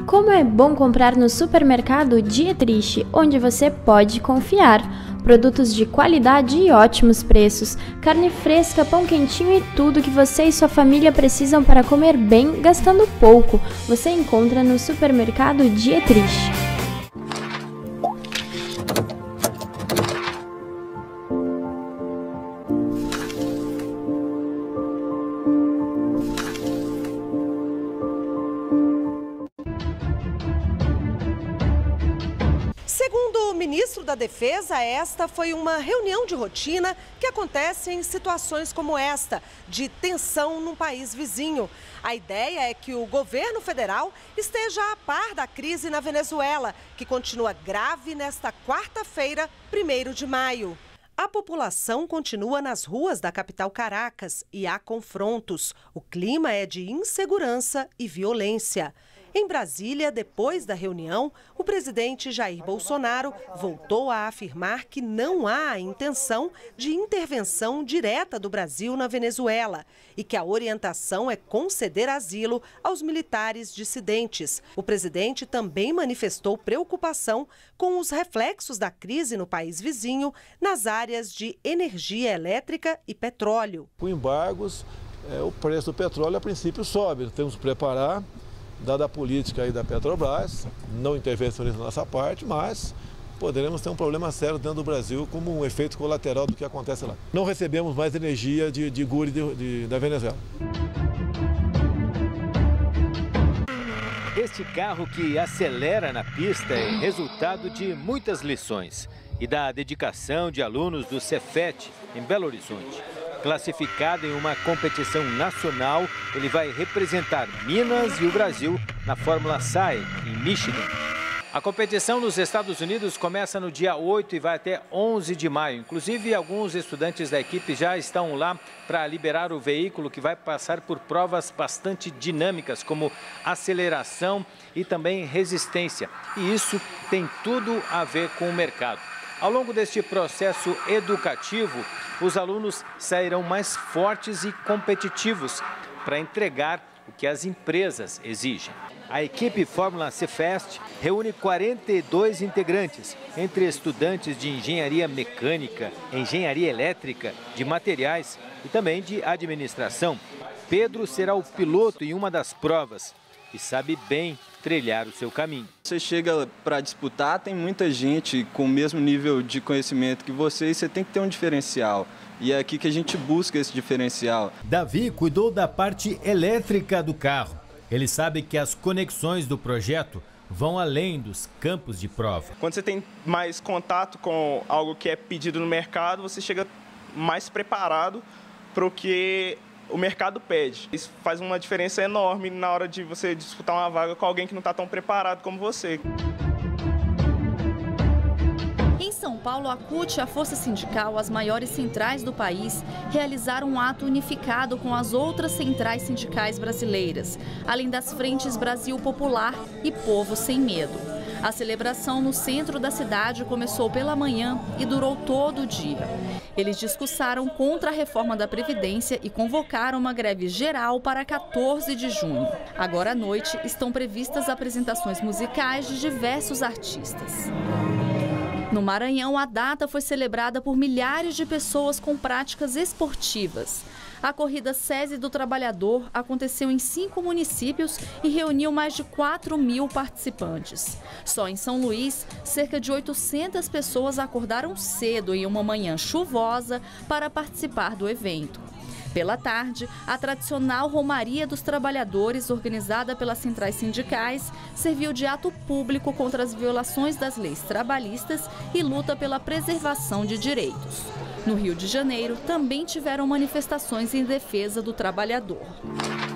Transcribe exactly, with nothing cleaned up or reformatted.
Como é bom comprar no supermercado Dietrich, onde você pode confiar. Produtos de qualidade e ótimos preços, carne fresca, pão quentinho e tudo que você e sua família precisam para comer bem, gastando pouco. Você encontra no supermercado Dietrich. Segundo o ministro da Defesa, esta foi uma reunião de rotina que acontece em situações como esta, de tensão num país vizinho. A ideia é que o governo federal esteja a par da crise na Venezuela, que continua grave nesta quarta-feira, primeiro de maio. A população continua nas ruas da capital Caracas e há confrontos. O clima é de insegurança e violência. Em Brasília, depois da reunião, o presidente Jair Bolsonaro voltou a afirmar que não há a intenção de intervenção direta do Brasil na Venezuela e que a orientação é conceder asilo aos militares dissidentes. O presidente também manifestou preocupação com os reflexos da crise no país vizinho nas áreas de energia elétrica e petróleo. Com embargos, é, o preço do petróleo a princípio sobe, temos que preparar. Dada a política aí da Petrobras, não intervencionista da nossa parte, mas poderemos ter um problema sério dentro do Brasil como um efeito colateral do que acontece lá. Não recebemos mais energia de, de Guri de, de, da Venezuela. Este carro que acelera na pista é resultado de muitas lições e da dedicação de alunos do Cefet em Belo Horizonte. Classificado em uma competição nacional, ele vai representar Minas e o Brasil na Fórmula S A E, em Michigan. A competição nos Estados Unidos começa no dia oito e vai até onze de maio. Inclusive, alguns estudantes da equipe já estão lá para liberar o veículo, que vai passar por provas bastante dinâmicas, como aceleração e também resistência. E isso tem tudo a ver com o mercado. Ao longo deste processo educativo, os alunos sairão mais fortes e competitivos para entregar o que as empresas exigem. A equipe Fórmula Cefet reúne quarenta e dois integrantes, entre estudantes de engenharia mecânica, engenharia elétrica, de materiais e também de administração. Pedro será o piloto em uma das provas e sabe bem trilhar o seu caminho. Você chega para disputar, tem muita gente com o mesmo nível de conhecimento que você e você tem que ter um diferencial. E é aqui que a gente busca esse diferencial. Davi cuidou da parte elétrica do carro. Ele sabe que as conexões do projeto vão além dos campos de prova. Quando você tem mais contato com algo que é pedido no mercado, você chega mais preparado para o que o mercado pede. Isso faz uma diferença enorme na hora de você disputar uma vaga com alguém que não está tão preparado como você. Em São Paulo, a C U T e a Força Sindical, as maiores centrais do país, realizaram um ato unificado com as outras centrais sindicais brasileiras, além das frentes Brasil Popular e Povo Sem Medo. A celebração no centro da cidade começou pela manhã e durou todo o dia. Eles discursaram contra a reforma da Previdência e convocaram uma greve geral para quatorze de junho. Agora à noite estão previstas apresentações musicais de diversos artistas. No Maranhão, a data foi celebrada por milhares de pessoas com práticas esportivas. A corrida SESI do Trabalhador aconteceu em cinco municípios e reuniu mais de quatro mil participantes. Só em São Luís, cerca de oitocentas pessoas acordaram cedo em uma manhã chuvosa para participar do evento. Pela tarde, a tradicional Romaria dos Trabalhadores, organizada pelas centrais sindicais, serviu de ato público contra as violações das leis trabalhistas e luta pela preservação de direitos. No Rio de Janeiro, também tiveram manifestações em defesa do trabalhador.